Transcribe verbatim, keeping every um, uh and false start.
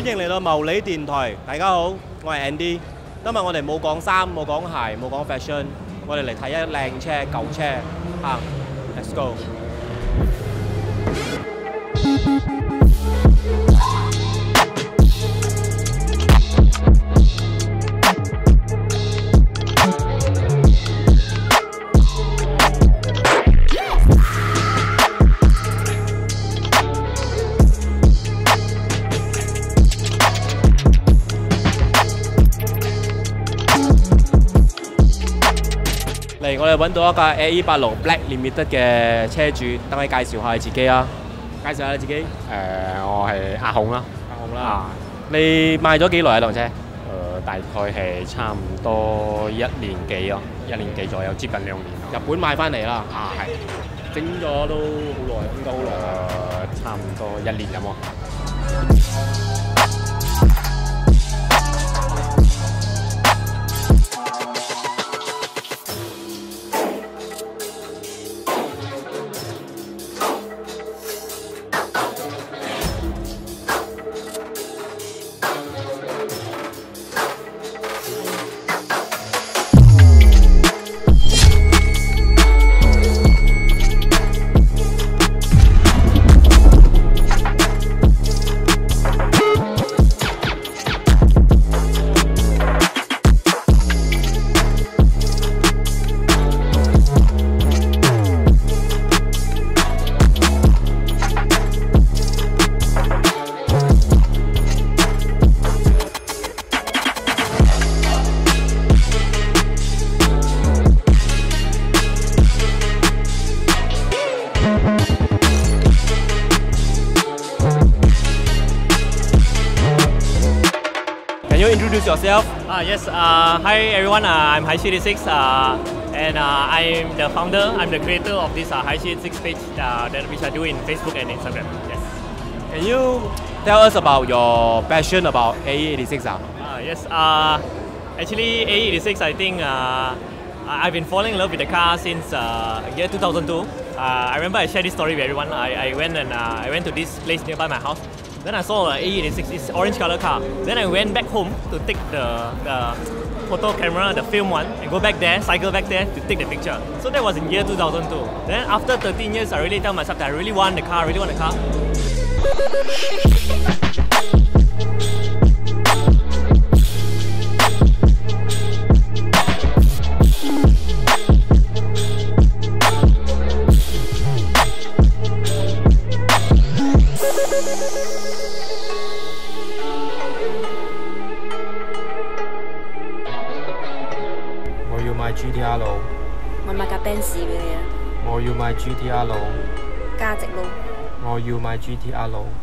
歡迎嚟到茂利電台，大家好，我係 Andy。今日我哋冇講衫，冇講鞋，冇講 fashion， 我哋嚟睇一靚車、舊車，行 ，Let's go。嚟，我哋揾到一架 A E 八六 Black Limited 嘅車主，等你介紹下你自己啊！介紹下你自己。誒、 呃，我係阿孔啦。 阿孔啦。啊、你買咗幾耐啊輛車？誒、 呃，大概係差唔多一年幾咯，一年幾左右，接近兩年。 日本買翻嚟啦。 啊，係。 整咗都好耐，應該好耐。誒、 呃，差唔多一年咁喎。 Can you introduce yourself? Uh, yes, uh, hi everyone, uh, I'm Haishi eighty-six uh, and uh, I'm the founder, I'm the creator of this uh, Haishi eighty-six page uh, that which I do in Facebook and Instagram. Yes. Can you tell us about your passion about A E eighty-six? Uh? Uh, yes, uh, actually A E eighty-six I think uh, I've been falling in love with the car since uh, year two thousand two. Uh, I remember I shared this story with everyone. I, I went and uh, I went to this place nearby my house. Then I saw a A E eighty-six, it's orange color car. Then I went back home to take the, the photo camera, the film one, and go back there, cycle back there to take the picture. So that was in year two thousand two. Then after thirteen years, I really tell myself that I really want the car, I really want the car. G T R 路， 我買架 Benz 俾你啊！ 我要買 G T R 路， 價值路， 我要買 G T R 路。